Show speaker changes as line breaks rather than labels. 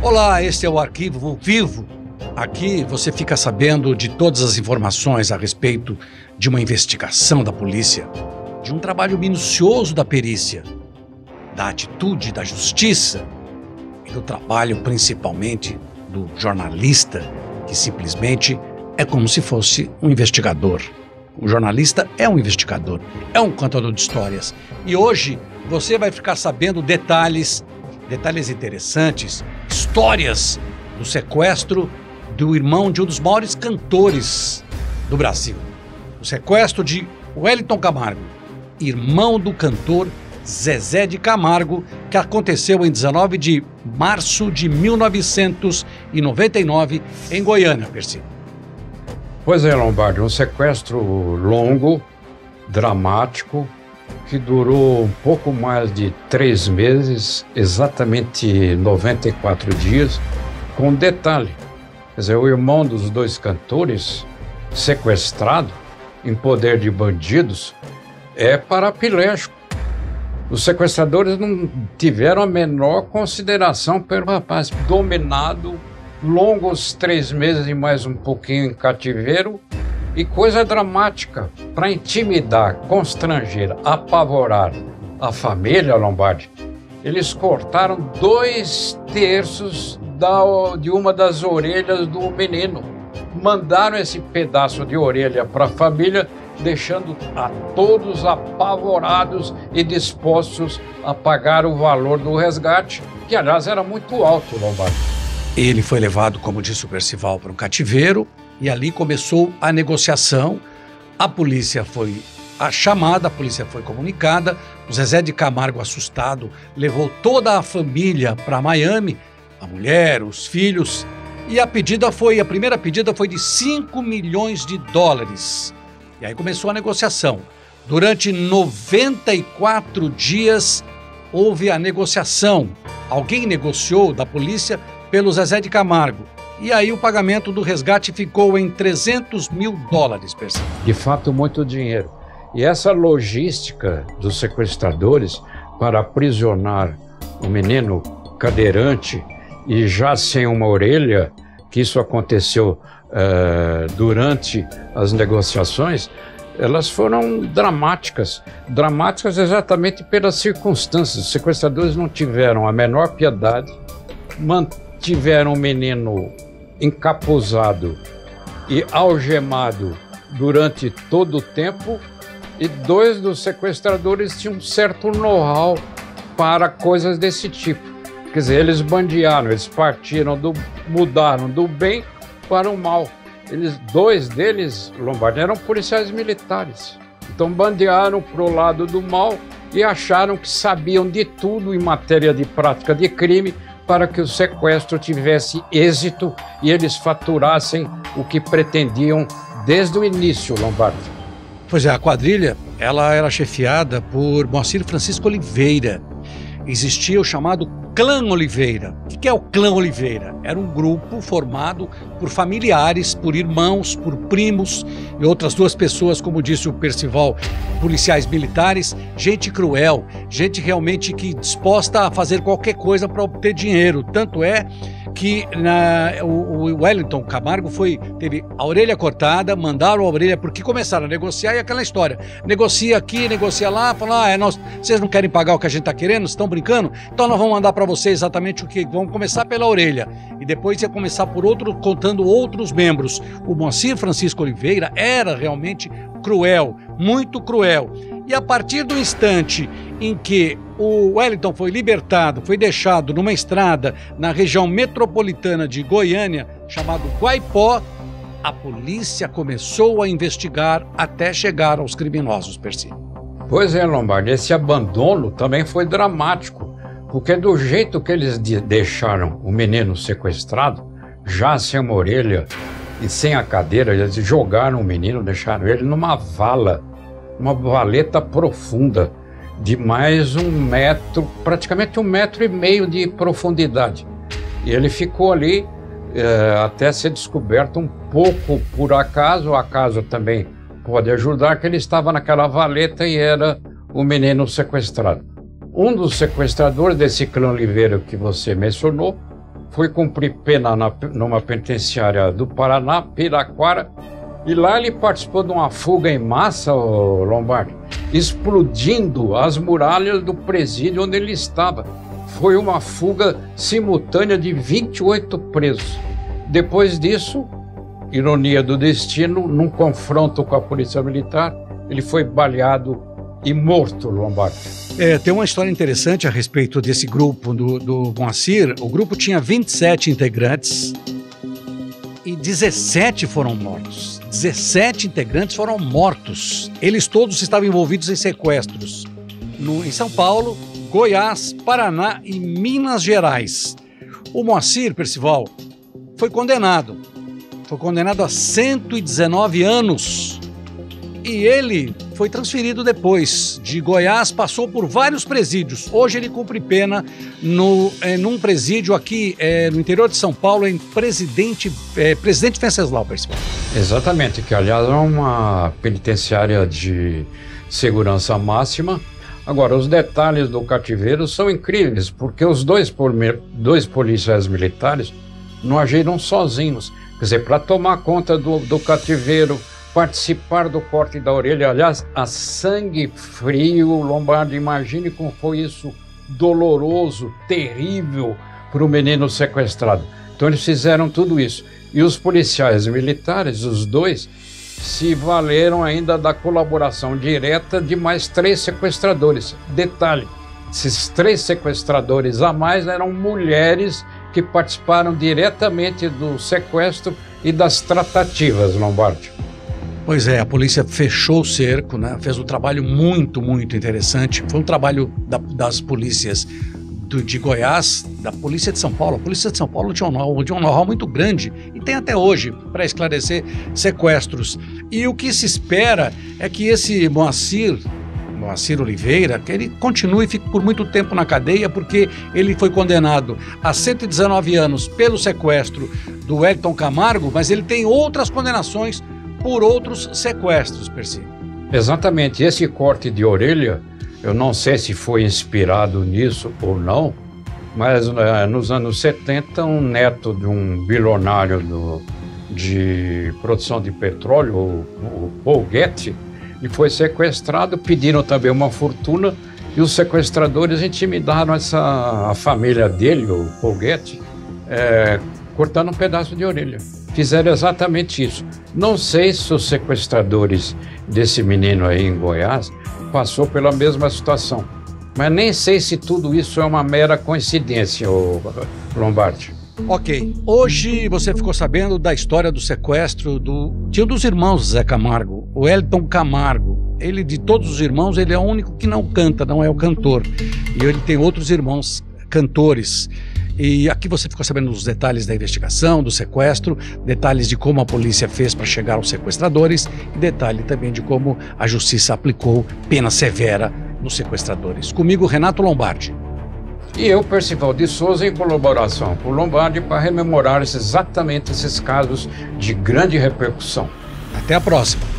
Olá, este é o Arquivo Vivo. Aqui você fica sabendo de todas as informações a respeito de uma investigação da polícia, de um trabalho minucioso da perícia, da atitude da justiça e do trabalho principalmente do jornalista, que simplesmente é como se fosse um investigador. O jornalista é um investigador, é um contador de histórias. E hoje você vai ficar sabendo detalhes interessantes, histórias do sequestro do irmão de um dos maiores cantores do Brasil. O sequestro de Wellington Camargo, irmão do cantor Zezé de Camargo, que aconteceu em 19 de março de 1999 em Goiânia, Percy.
Pois é, Lombardi, um sequestro longo, dramático, que durou um pouco mais de 3 meses, exatamente 94 dias, com detalhe. Quer dizer, o irmão dos 2 cantores, sequestrado, em poder de bandidos, é paraplégico. Os sequestradores não tiveram a menor consideração pelo rapaz, dominado, longos 3 meses e mais um pouquinho em cativeiro, e coisa dramática, para intimidar, constranger, apavorar a família Lombardi, eles cortaram 2/3 de uma das orelhas do menino. Mandaram esse pedaço de orelha para a família, deixando a todos apavorados e dispostos a pagar o valor do resgate, que aliás era muito alto, Lombardi.
Ele foi levado, como disse o Percival, para um cativeiro e ali começou a negociação. A polícia foi chamada, a polícia foi comunicada. O Zezé de Camargo, assustado, levou toda a família para Miami, a mulher, os filhos, e a primeira pedida foi de 5 milhões de dólares. E aí começou a negociação. Durante 94 dias houve a negociação. Alguém negociou da polícia pelo Zezé de Camargo. E aí o pagamento do resgate ficou em 300 mil dólares, Percy.
De fato, muito dinheiro. E essa logística dos sequestradores para aprisionar o menino cadeirante e já sem uma orelha, que isso aconteceu durante as negociações, elas foram dramáticas. Dramáticas exatamente pelas circunstâncias. Os sequestradores não tiveram a menor piedade, mantiveram o menino encapuzado e algemado durante todo o tempo, e 2 dos sequestradores tinham um certo know-how para coisas desse tipo. Quer dizer, eles bandearam, eles mudaram do bem para o mal. 2 deles, Lombardi, eram policiais militares. Então bandearam para o lado do mal e acharam que sabiam de tudo em matéria de prática de crime, para que o sequestro tivesse êxito e eles faturassem o que pretendiam desde o início, Lombardi.
Pois é, a quadrilha ela era chefiada por Moacir Francisco Oliveira. Existia o chamado Clã Oliveira. O que é o Clã Oliveira? Era um grupo formado por familiares, por irmãos, por primos e outras 2 pessoas, como disse o Percival, policiais militares, gente cruel, gente realmente que disposta a fazer qualquer coisa para obter dinheiro. Tanto é que o Wellington Camargo teve a orelha cortada, mandaram a orelha porque começaram a negociar, e aquela história, negocia aqui, negocia lá, falaram, vocês não querem pagar o que a gente está querendo, vocês estão brincando? Então nós vamos mandar para vocês exatamente o que, vamos começar pela orelha, e depois ia começar por contando outros membros. O Moacir Francisco Oliveira era realmente cruel, muito cruel. E a partir do instante em que o Wellington foi libertado, foi deixado numa estrada na região metropolitana de Goiânia, chamado Guaipó, a polícia começou a investigar até chegar aos criminosos, Percy.
Pois é, Lombardi, esse abandono também foi dramático, porque do jeito que eles deixaram o menino sequestrado, já sem uma orelha e sem a cadeira, eles jogaram o menino, deixaram ele numa vala, uma valeta profunda de mais 1 metro, praticamente 1,5 metro de profundidade. E ele ficou ali até ser descoberto um pouco por acaso. O acaso também pode ajudar, que ele estava naquela valeta e era o menino sequestrado. Um dos sequestradores desse Clã Oliveira que você mencionou foi cumprir pena numa penitenciária do Paraná, Piraquara, e lá ele participou de uma fuga em massa, Lombardi, explodindo as muralhas do presídio onde ele estava. Foi uma fuga simultânea de 28 presos. Depois disso, ironia do destino, num confronto com a polícia militar, ele foi baleado e morto, Lombardi.
Tem uma história interessante a respeito desse grupo do Moacir. O grupo tinha 27 integrantes e 17 foram mortos. 17 integrantes foram mortos. Eles todos estavam envolvidos em sequestros em São Paulo, Goiás, Paraná e Minas Gerais. O Moacir, Percival, foi condenado a 119 anos e ele foi transferido depois de Goiás, passou por vários presídios. Hoje ele cumpre pena num presídio aqui no interior de São Paulo, em Presidente Venceslau, Percival.
Exatamente, que aliás é uma penitenciária de segurança máxima. Agora, os detalhes do cativeiro são incríveis, porque os dois policiais militares não agiram sozinhos. Quer dizer, para tomar conta do cativeiro, participar do corte da orelha, aliás, a sangue frio, Lombardi, imagine como foi isso doloroso, terrível para o menino sequestrado. Então eles fizeram tudo isso. E os policiais militares, os dois, se valeram ainda da colaboração direta de mais 3 sequestradores. Detalhe, esses 3 sequestradores a mais eram mulheres que participaram diretamente do sequestro e das tratativas, Lombardi.
Pois é, a polícia fechou o cerco, né? Fez um trabalho muito, muito interessante. Foi um trabalho das polícias de Goiás, da Polícia de São Paulo. A Polícia de São Paulo tinha um know-how muito grande e tem até hoje para esclarecer sequestros. E o que se espera é que esse Moacir Oliveira, que ele continue e fique por muito tempo na cadeia, porque ele foi condenado a 119 anos pelo sequestro do Wellington Camargo, mas ele tem outras condenações por outros sequestros, Percy.
Exatamente, esse corte de orelha, eu não sei se foi inspirado nisso ou não, mas nos anos 70, um neto de um bilionário de produção de petróleo, o Paul Getty, ele foi sequestrado, pediram também uma fortuna e os sequestradores intimidaram a família dele, o Paul Getty, cortando um pedaço de orelha. Fizeram exatamente isso. Não sei se os sequestradores desse menino aí em Goiás passou pela mesma situação, mas nem sei se tudo isso é uma mera coincidência, Lombardi.
Ok, hoje você ficou sabendo da história do sequestro de um dos irmãos Zé Camargo, o Wellington Camargo. Ele, de todos os irmãos, ele é o único que não canta, não é o cantor. E ele tem outros irmãos cantores. E aqui você ficou sabendo dos detalhes da investigação, do sequestro, detalhes de como a polícia fez para chegar aos sequestradores e detalhe também de como a justiça aplicou pena severa nos sequestradores. Comigo, Renato Lombardi.
E eu, Percival de Souza, em colaboração com o Lombardi, para rememorar exatamente esses casos de grande repercussão.
Até a próxima.